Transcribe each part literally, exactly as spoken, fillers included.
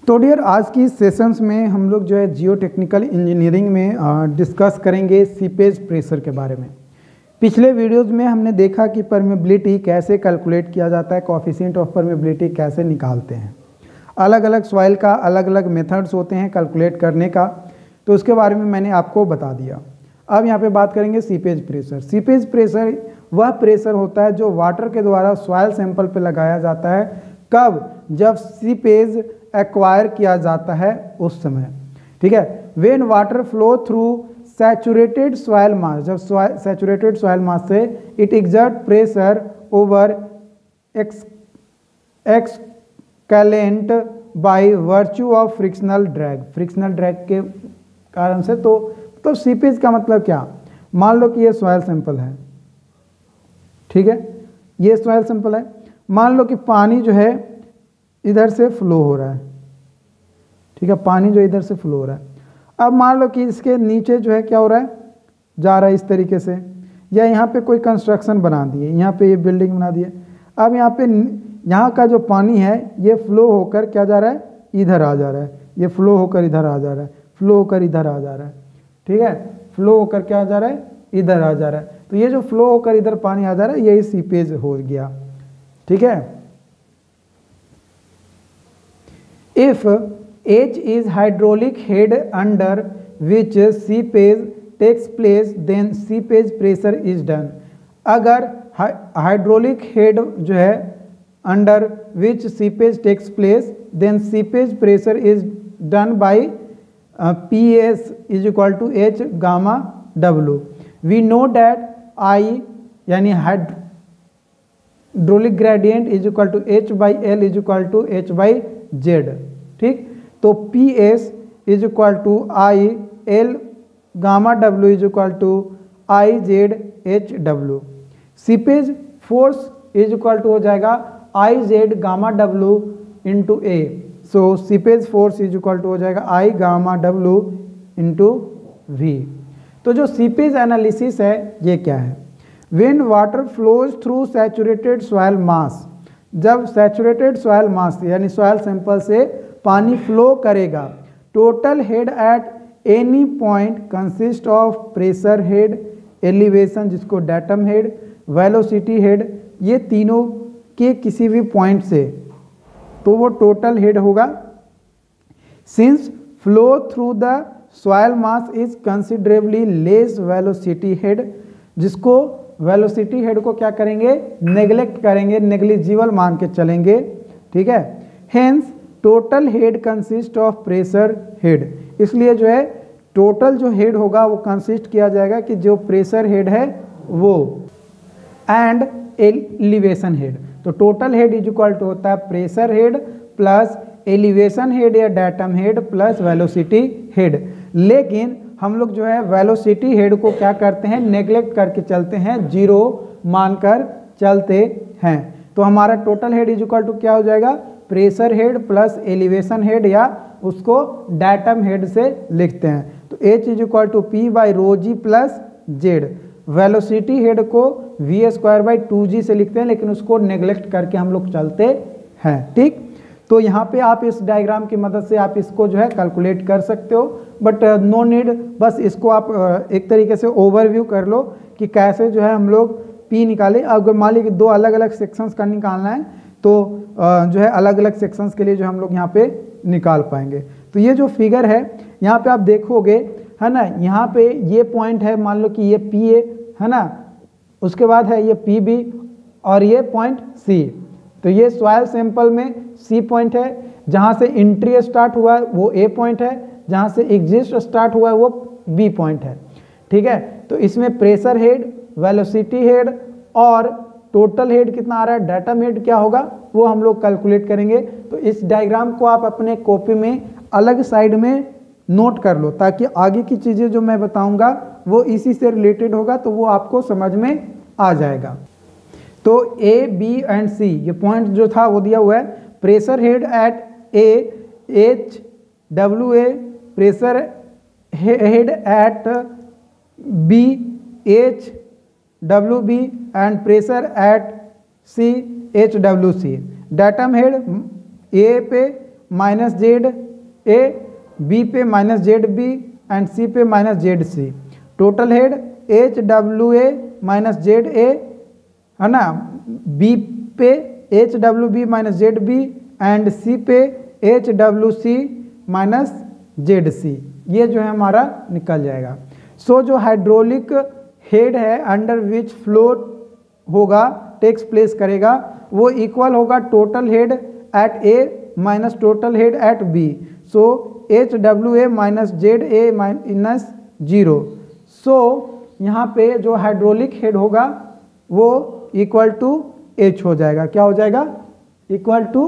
तो डियर आज की सेशंस में हम लोग जो है जियो टेक्निकल इंजीनियरिंग में डिस्कस करेंगे सीपेज प्रेशर के बारे में। पिछले वीडियोस में हमने देखा कि परमेबिलिटी कैसे कैलकुलेट किया जाता है, कोएफिशिएंट ऑफ परमेबिलिटी कैसे निकालते हैं। अलग अलग सॉइल का अलग अलग मेथड्स होते हैं कैलकुलेट करने का, तो उसके बारे में मैंने आपको बता दिया। अब यहाँ पे बात करेंगे सीपेज प्रेशर। सीपेज प्रेशर वह प्रेशर होता है जो वाटर के द्वारा सॉइल सैंपल पे लगाया जाता है। कब? जब सीपेज एक्वायर किया जाता है उस समय। ठीक है, when water flow through saturated soil mass, जब सैचुरेटेड सॉइल मास से it exert pressure over ex excellent by virtue of frictional drag. Frictional drag के कारण से, तो तो सीपेज का मतलब क्या? मान लो कि ये सॉइल सैंपल है, ठीक है, ये सॉइल सैंपल है। मान लो कि पानी जो है इधर से फ्लो हो रहा है, ठीक है, पानी जो इधर से फ्लो हो रहा है। अब मान लो कि इसके नीचे जो है क्या हो रहा है, जा रहा है इस तरीके से, या यहाँ पे कोई कंस्ट्रक्शन बना दिए, यहाँ पे ये बिल्डिंग बना दिए। अब यहाँ पे यहाँ का जो पानी है ये फ्लो होकर क्या जा रहा है, इधर आ जा रहा है, ये फ्लो होकर इधर आ जा रहा है, फ्लो होकर इधर आ जा रहा है, ठीक है, फ्लो होकर क्या जा रहा है, इधर आ जा रहा है। तो ये जो फ्लो होकर इधर पानी आ जा रहा है यही सीपेज हो गया। ठीक है, if H is hydraulic head under which seepage takes place then seepage pressure is done। अगर हाइड्रोलिक हेड जो है under which seepage takes place then seepage pressure is done by uh, P S is equal to H gamma W। we know that I यानी hydraulic gradient is equal to H by L is equal to H by Z. ठीक, तो P S is equal to I L gamma W is equal to I Z H W. Seepage force is equal to हो जाएगा I Z gamma W into A. So seepage force is equal to हो जाएगा I gamma W into V. तो जो seepage analysis है ये क्या है? When water flows through saturated soil mass, जब सैचुरेटेड सॉइल मास यानी सॉइल सैंपल से पानी फ्लो करेगा, total head at any point consist of pressure head, elevation जिसको डेटम हेड, वेलोसिटी हेड, ये तीनों के किसी भी पॉइंट से, तो वो टोटल हेड होगा। Since flow through the soil mass is considerably less velocity head, जिसको वेलोसिटी हेड को क्या करेंगे, नेग्लेक्ट करेंगे, नेग्लिजिबल मान के चलेंगे। ठीक है, hence total head consist of pressure head, इसलिए जो है टोटल जो हेड होगा वो कंसिस्ट किया जाएगा कि जो प्रेशर हेड है वो, एंड एलिवेशन हेड। तो total head is equal to होता है pressure head plus elevation head या datum head plus velocity head. लेकिन हम लोग जो है वेलोसिटी हेड को क्या करते हैं, नेग्लेक्ट करके चलते हैं, जीरो मानकर चलते हैं। तो हमारा total head is equal to क्या हो जाएगा, pressure head plus elevation head, या उसको डेटम हेड से लिखते हैं। तो H is equal to P by rho G plus Z. Velocity head को V square by two G से लिखते हैं, लेकिन उसको नेग्लेक्ट करके हम लोग चलते हैं। ठीक, तो यहाँ पे आप इस डायग्राम की मदद से आप इसको जो है कैलकुलेट कर सकते हो, बट नो नीड, बस इसको आप uh, एक तरीके से ओवरव्यू कर लो कि कैसे जो है हम लोग पी निकालें। अगर मान लीजिए दो अलग अलग सेक्शंस का निकालना है तो uh, जो है अलग अलग सेक्शंस के लिए जो हम लोग यहाँ पे निकाल पाएंगे। तो ये जो फिगर है यहाँ पे आप देखोगे है ना, यहाँ पे ये पॉइंट है, मान लो कि ये पी ए है ना, उसके बाद है ये पी बी और ये पॉइंट सी। तो ये सॉइल सैंपल में सी पॉइंट है, जहाँ से एंट्री स्टार्ट हुआ है वो ए पॉइंट है, जहाँ से एग्जिस्ट स्टार्ट हुआ है वो बी पॉइंट है। ठीक है, तो इसमें प्रेशर हेड, वेलोसिटी हेड और टोटल हेड कितना आ रहा है, डेटम हेड क्या होगा वो हम लोग कैलकुलेट करेंगे। तो इस डायग्राम को आप अपने कॉपी में अलग साइड में नोट कर लो, ताकि आगे की चीज़ें जो मैं बताऊँगा वो इसी से रिलेटेड होगा, तो वो आपको समझ में आ जाएगा। तो ए बी एंड सी ये पॉइंट जो था वो दिया हुआ है। Pressure head at A, H W A, pressure head at B, H W B, and pressure at C, H W C. Datum head A पे माइनस जेड ए, बी पे minus Z B and C पे minus Z C. Total head H W A minus Z A, है ना, B पे H W B minus Z B and C पे H W C minus Z सी। ये जो है हमारा निकल जाएगा। सो so, जो हाइड्रोलिक हेड है अंडर विच फ्लो होगा टेक्स प्लेस करेगा वो इक्वल होगा total head at A minus total head at B. So H W A minus Z A minus zero. So यहाँ पे जो हाइड्रोलिक हेड होगा वो इक्वल टू एच हो जाएगा। क्या हो जाएगा? इक्वल टू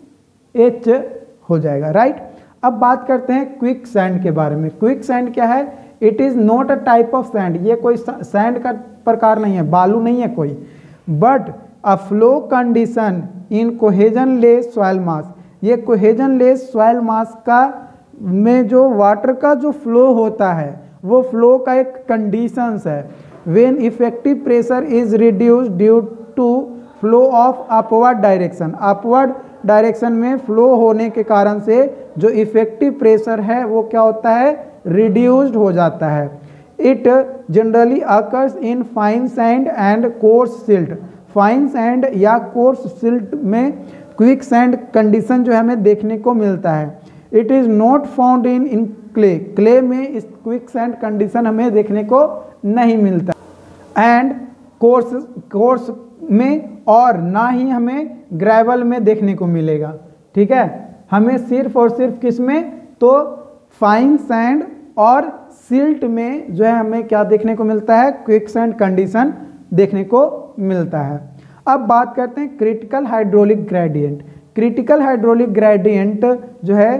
एच हो जाएगा, राइट। अब बात करते हैं क्विक सैंड के बारे में। क्विक सैंड क्या है? It is not a type of sand. ये कोई सैंड का प्रकार नहीं है, बालू नहीं है कोई, but a flow condition in cohesionless soil mass. ये कोहेजन लेस सॉइल मास का में जो वाटर का जो फ्लो होता है वो फ्लो का एक कंडीशंस है। When effective pressure is reduced due to flow of upward direction. Upward direction में फ्लो होने के कारण से जो इफेक्टिव प्रेशर है वो क्या होता है? रिड्यूस्ड हो जाता है। It generally occurs in fine sand and coarse silt. Fine sand या कोर्स सिल्ट में क्विक सैंड कंडीशन जो है हमें देखने को मिलता है। It is not found in in clay. Clay में इस क्विक सैंड कंडीशन हमें देखने को नहीं मिलता, एंड कोर्स कोर्स में और ना ही हमें ग्रेवल में देखने को मिलेगा। ठीक है, हमें सिर्फ और सिर्फ किस में? तो फाइन सैंड और सिल्ट में जो है हमें क्या देखने को मिलता है? क्विक सैंड कंडीशन देखने को मिलता है। अब बात करते हैं critical hydraulic gradient. Critical hydraulic gradient जो है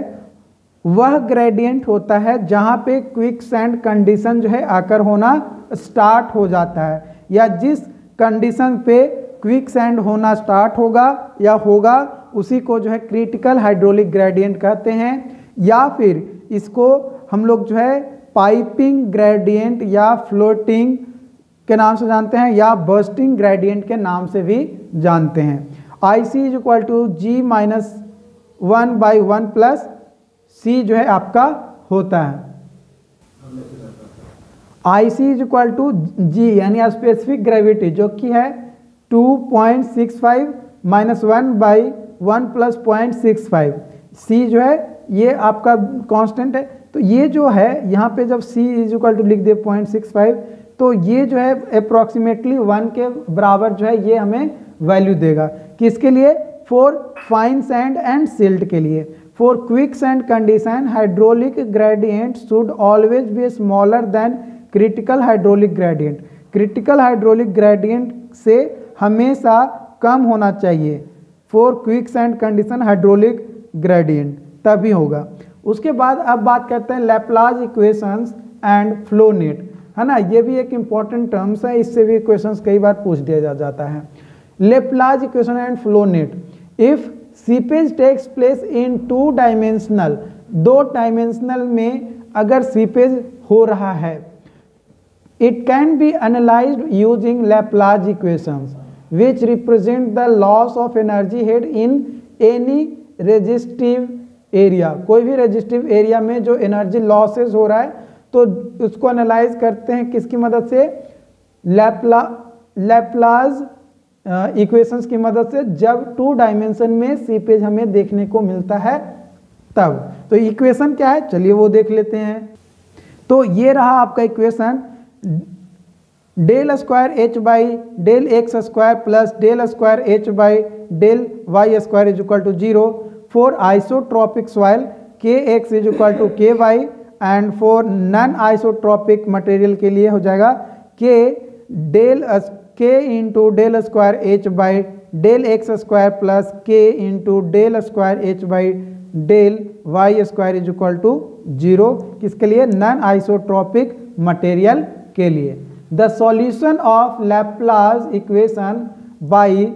वह ग्रेडियंट होता है जहाँ पे क्विक सैंड कंडीशन जो है आकर होना स्टार्ट हो जाता है, या जिस कंडीशन पे क्विक सैंड होना स्टार्ट होगा या होगा उसी को जो है क्रिटिकल हाइड्रोलिक ग्रेडियंट कहते हैं। या फिर इसको हम लोग जो है पाइपिंग ग्रेडियंट या फ्लोटिंग के नाम से जानते हैं, या बर्स्टिंग ग्रेडियंट के नाम से भी जानते हैं। I C is equal to G minus one by one plus C जो है आपका होता है। I C is equal to G यानी स्पेसिफिक ग्रेविटी जो कि है two point six five minus one by one plus point six five. C जो है ये आपका कांस्टेंट है, तो ये जो है यहाँ पे जब सी इज इक्वल टू लिख दे पॉइंट सिक्स फाइव तो ये जो है अप्रॉक्सीमेटली वन के बराबर जो है ये हमें वैल्यू देगा। किसके लिए? For fine sand and silt के लिए। For quick sand condition hydraulic gradient should always be smaller than critical hydraulic gradient. Critical hydraulic gradient से हमेशा कम होना चाहिए for quick sand condition hydraulic gradient, तभी होगा। उसके बाद अब बात करते हैं Laplace equations and flow net, है ना। ये भी एक इम्पॉर्टेंट टर्म्स है, इससे भी क्वेश्चंस कई बार पूछ दिया जा जाता है। Laplace equation and flow net. If seepage takes place in two dimensional, दो डायमेंशनल में अगर सीपेज हो रहा है, it can be analysed using Laplace equations which represent the loss of energy head in any resistive area. कोई भी resistive area में जो एनर्जी लॉसेस हो रहा है तो उसको एनालाइज करते हैं किसकी मदद से? लैप्ला लैप्लास इक्वेशंस की मदद से, जब टू डायमेंशन में सीपेज हमें देखने को मिलता है तब। तो इक्वेशन क्या है चलिए वो देख लेते हैं। तो ये रहा आपका equation, del square H by del X square plus del square H by del Y square is equal to zero for isotropic soil K X is equal to K Y, and for non isotropic material के लिए हो जाएगा K del K into del square H by del X square plus K into del square H by del Y square is equal to zero. किसके लिए? Non isotropic material के लिए। The solution of Laplace equation by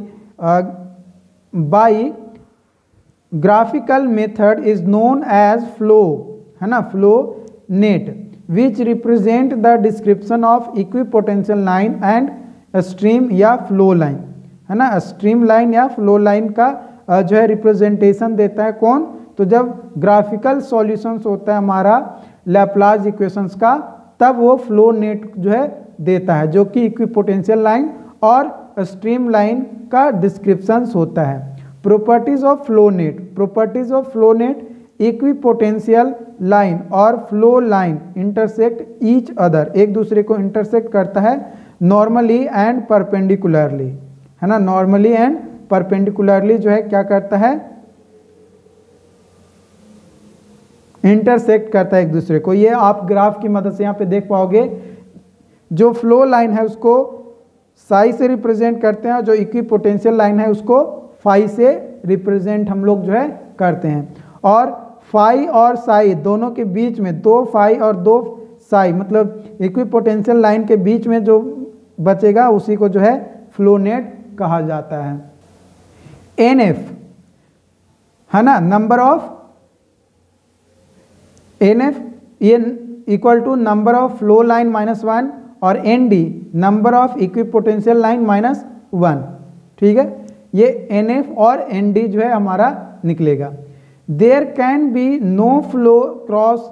by graphical method is known as flow, है ना, flow net, which represent the description of equipotential line and stream या flow line, है ना। Stream line या flow line का जो है रिप्रेजेंटेशन देता है कौन? तो जब ग्राफिकल सॉल्यूशंस होता है हमारा लैप्लास इक्वेशंस का, तब वो फ्लो नेट जो है देता है, जो कि इक्विपोटेंशियल लाइन और स्ट्रीम लाइन का डिस्क्रिप्शंस होता है। Properties of flow net, properties of flow net, equipotential line और flow line intersect each other, एक दूसरे को इंटरसेक्ट करता है नॉर्मली एंड परपेंडिकुलरली, है ना, नॉर्मली एंड परपेंडिकुलरली जो है क्या करता है, इंटरसेक्ट करता है एक दूसरे को। ये आप ग्राफ की मदद से यहाँ पे देख पाओगे, जो फ्लो लाइन है उसको साई से रिप्रेजेंट करते हैं, जो इक्विपोटेंशियल लाइन है उसको फाई से रिप्रेजेंट हम लोग जो है करते हैं। और फाई और साई दोनों के बीच में, दो फाई और दो साई, मतलब इक्विपोटेंशियल लाइन के बीच में जो बचेगा उसी को जो है फ्लो नेट कहा जाता है। एन एफ है ना, नंबर ऑफ एन एफ ये equal to number of flow line minus one, और N D number of equipotential line minus one. ठीक है, ये एन एफ और एन डी जो है हमारा निकलेगा। There can be no flow cross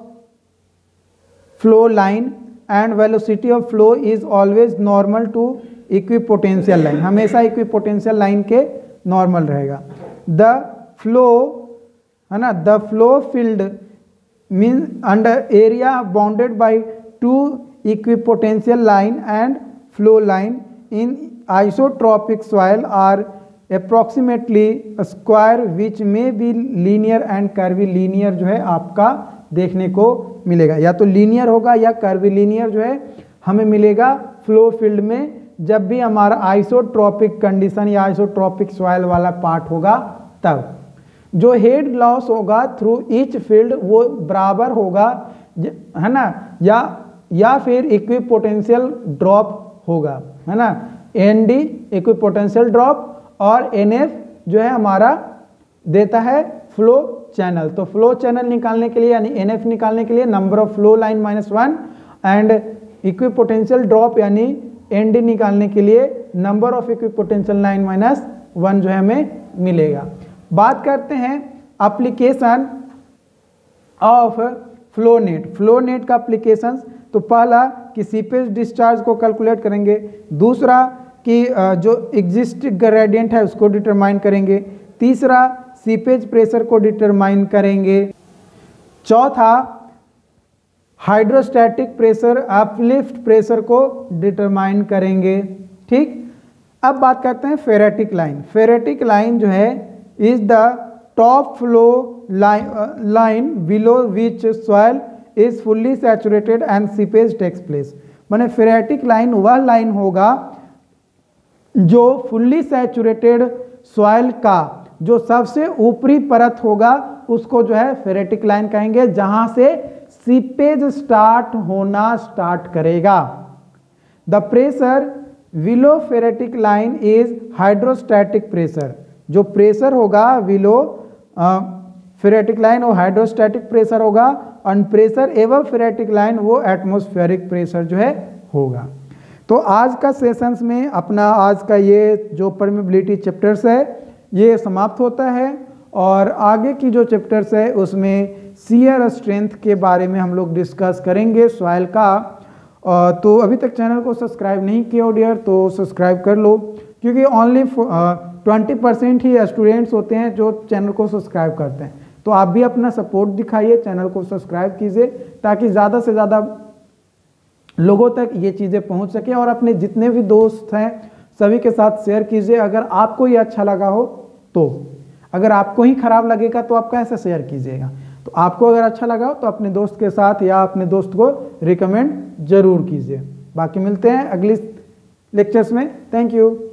flow line and velocity of flow is always normal to equipotential line, हमेशा इक्विपोटेंशियल लाइन के नॉर्मल रहेगा। द फ्लो है ना, the flow field mean under area bounded by two equipotential line and flow line in isotropic soil are approximately square which may be linear and curvilinear जो है आपका देखने को मिलेगा, या तो लीनियर होगा या कर्वीलीनियर जो है हमें मिलेगा फ्लो फील्ड में, जब भी हमारा आइसोट्रॉपिक कंडीशन या आइसोट्रॉपिक सॉइल वाला पार्ट होगा तब। जो हेड लॉस होगा थ्रू ईच फील्ड वो बराबर होगा, है ना, या या फिर इक्विपोटेंशियल ड्रॉप होगा, है ना, एन डी इक्विपोटेंशियल ड्रॉप और एन एफ जो है हमारा देता है फ्लो चैनल। तो फ्लो चैनल निकालने के लिए यानी एन एफ निकालने के लिए number of flow line minus one and equipotential drop यानी एन डी निकालने के लिए number of equipotential line minus one जो है हमें मिलेगा। बात करते हैं application of flow net, flow net का एप्लीकेशंस। तो पहला कि सीपेज डिस्चार्ज को कैलकुलेट करेंगे, दूसरा कि जो एग्जिस्टिंग ग्रेडियंट है उसको डिटरमाइन करेंगे, तीसरा सीपेज प्रेशर को डिटरमाइन करेंगे, चौथा हाइड्रोस्टैटिक प्रेशर अपलिफ्ट प्रेशर को डिटरमाइन करेंगे। ठीक, अब बात करते हैं फेरेटिक लाइन। फेरेटिक लाइन जो है is the top flow line below which soil is fully saturated and seepage takes place. माने फेरेटिक लाइन वह लाइन होगा जो फुल्ली सैचुरेटेड सॉइल का जो सबसे ऊपरी परत होगा उसको जो है फेरेटिक लाइन कहेंगे, जहां से सीपेज स्टार्ट होना स्टार्ट करेगा। The pressure below phreatic line is hydrostatic pressure. जो प्रेशर होगा विलो फेरेटिक लाइन वो हाइड्रोस्टैटिक प्रेशर होगा, और प्रेशर एवं फेरेटिक लाइन वो एटमॉस्फेरिक प्रेशर जो है होगा। तो आज का सेशंस में अपना आज का ये जो परमेबिलिटी चैप्टर्स है ये समाप्त होता है, और आगे की जो चैप्टर्स है उसमें शियर स्ट्रेंथ के बारे में हम लोग डिस्कस करेंगे सॉइल का। तो अभी तक चैनल को सब्सक्राइब नहीं किया हो डियर तो सब्सक्राइब कर लो, क्योंकि ओनली ट्वेंटी परसेंट ही स्टूडेंट्स होते हैं जो चैनल को सब्सक्राइब करते हैं। तो आप भी अपना सपोर्ट दिखाइए, चैनल को सब्सक्राइब कीजिए ताकि ज़्यादा से ज़्यादा लोगों तक ये चीज़ें पहुंच सके, और अपने जितने भी दोस्त हैं सभी के साथ शेयर कीजिए। अगर आपको ये अच्छा लगा हो तो, अगर आपको ही खराब लगेगा तो आप कैसे शेयर कीजिएगा। तो आपको अगर अच्छा लगा हो तो अपने दोस्त के साथ या अपने दोस्त को रिकमेंड जरूर कीजिए। बाकी मिलते हैं अगली लेक्चर्स में। Thank you.